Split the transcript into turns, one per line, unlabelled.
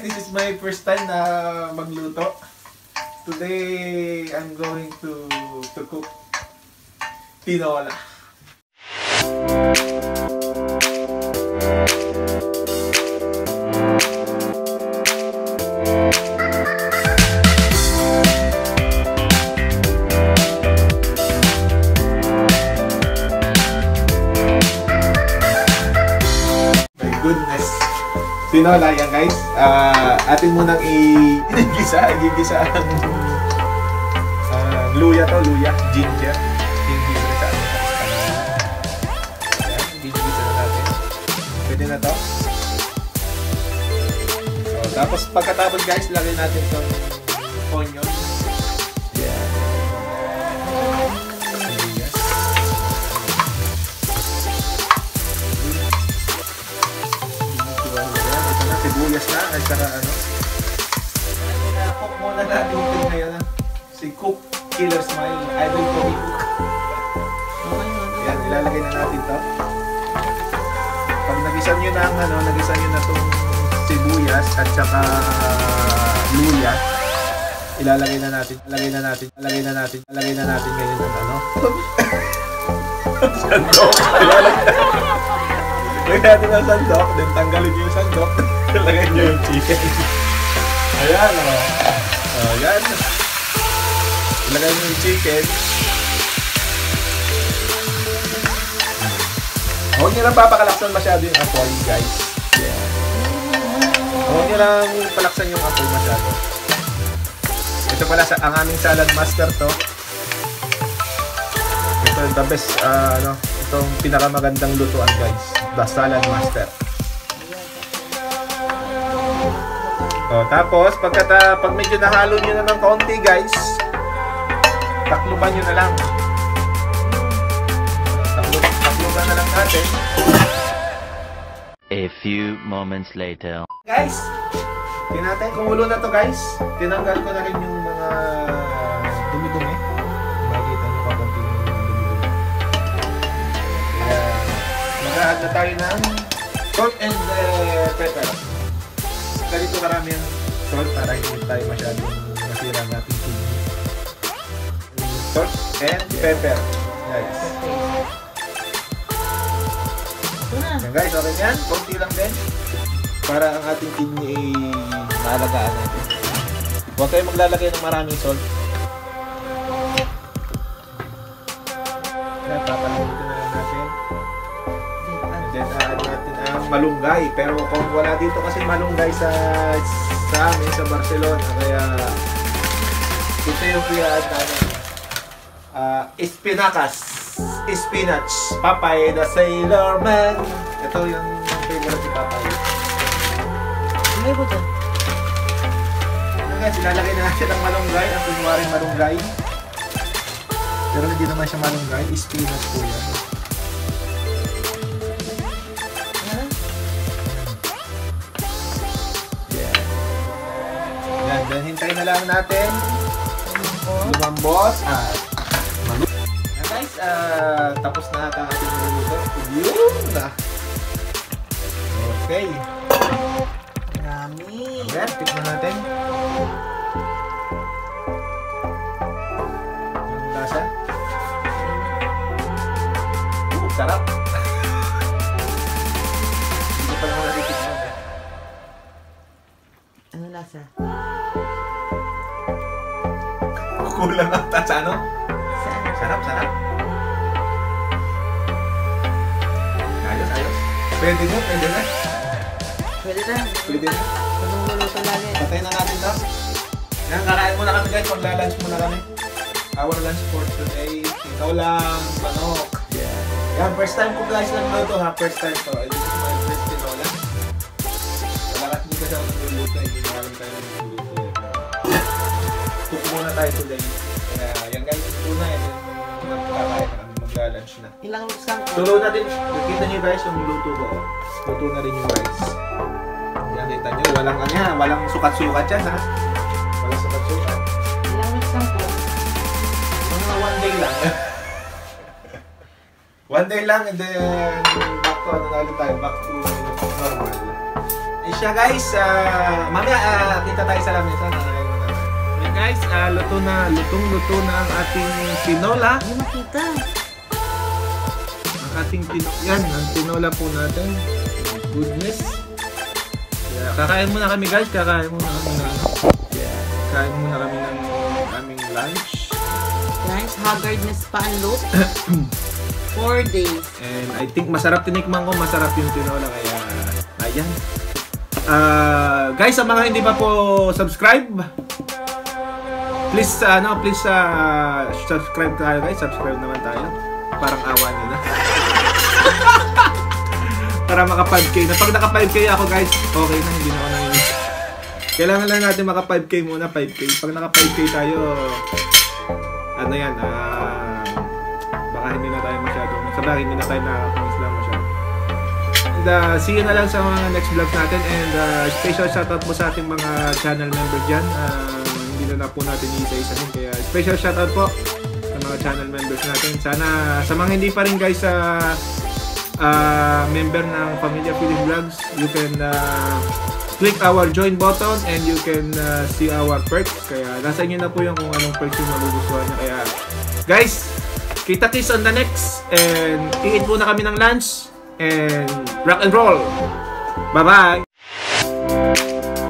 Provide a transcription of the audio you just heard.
guys, this is my first time na magluto. Today, I'm going to cook tinola. Goodness. Tinola yan guys. Atin munang igigisa ang luya to, ginger. Ginger sa ano. Yan, igigisa na natin. Pwede na to. So, tapos pagkatapos guys, lagay natin tong onion. Yan. Sibuyas na at saka ano. Cook muna natin ito ngayon. Si Cook Killer Smile. Idol ko ni Cook. Yan, ilalagay na natin to. Pag nagisan nyo na nagisan nyo na itong sibuyas at saka luya, ilalagay na natin ngayon ang ano. Sandok. Lagyan natin ang sandok, then tanggalin nyo yung sandok. Lagay nyo yung chicken. Ayan o. Ayan. Ilagay nyo yung chicken. Huwag nyo lang papakalaksan masyado yung apoy, guys. Huwag nyo lang palaksan yung apoy masyado. Ito pala ang aming salad master to. Ito the best, itong pinakamagandang lutuan, guys. The salad master. Tapos, pag medyo nahalo nyo na ng kaunti guys, takluban nyo na lang. Takluban na lang natin.
A few moments later.
Guys, natin, kumulo na to guys. Tinanggal ko na rin yung mga dumi-dumi. Makikita nyo pa konti yung dumi-dumi. Kaya, mag-add na tayo ng salt and pepper. Ganito karami yung salt para hindi tayo masyadong masira natin kidney. Salt and pepper, guys. Yan guys, okay yan. Konti lang din. Para ang ating kidney ay maalagaan natin. Huwag kayo maglalagay ng maraming salt. Kaya papalamutin na lang natin. And then add natin ang malunggay. Pero kung wala dito kasi malunggay sa amin sa Barcelona, kaya ito yung i-add natin. Spinach, Papay the Sailor Man. Ito yung favorite ni Papay.
Ano ba ito?
Guys, ilalagay na natin ang malunggay, ang kunwaring malunggay. Pero hindi naman siya malunggay, spinach po yan. Yan, then hintayin na lang natin lumambot at maluto. Yan guys, tapos na ata ang ating luluto. Yun na! Okay.
Marami.
Ayan, tikman natin. Yung lasa. Sarap. Hindi pa naman natitikman.
Ano lasa?
Kulang ata sa ano?
Saan?
Sarap. Ayos. Pwede na.
Pwede na.
Pwede na.
Anong luluto lagi?
Patayin na natin to. Yan, kakain muna kami guys. Magla-lunch muna kami. Our lunch for today. Ikaw lang, manok. Yan, first time ko guys nagluto ha. First time to. This is my first tinola. Wala hindi kasi ako nagluluto. Hindi namin tayo nagluluto. Cook muna tayo today. Kaya yan guys, una yan. Magkakain na kami. Magla-lunch na.
Ilang luksang?
Tulo na din. Nakita nyo guys yung luto ko. Luto na rin yung rice. Yan, kita nyo. Walang sukat-sukat yan ha. Walang sukat-sukat.
Ilang luksang po?
Mga one day lang. One day lang and then back to normal. siya guys. Mamaya kita tayo sa lamesa. Yan guys, lutong na ang ating tinola.
Hindi makita.
Ang ating ang tinola po natin. Goodness. Yeah, kakain muna kami guys, kakain muna kami ng aming lunch.
Guys, haggardness pa ang look. 4 days.
And I think masarap tinikman ko, masarap yung tinola kaya ayan. Guys, sa mga hindi pa po subscribe, please subscribe tayo guys, subscribe naman tayo. Parang awa niyo na. Para maka 5K na. Pag naka 5K ako guys, okay na, hindi na ako nangyayari. Kailangan lang natin maka 5K muna, 5K. Pag naka 5K tayo, ano yan, baka hindi na tayo masyadong, sabagay hindi na tayo nakakapangisla masyado. And see you na lang sa mga next vlogs natin. And special shoutout po sa ating mga channel member dyan. Hindi na po natin isa-isahin. Kaya special shoutout po sa mga channel members natin. Sana sa mga hindi pa rin guys member ng Pamilya Philip Vlogs, you can click our join button and you can see our perks. Kaya nasa inyo na po yung kung anong perks yung magugustuhan nyo. Kaya guys, kita-kits on the next, and i-eat muna kami ng lunch and rock and roll. Bye bye.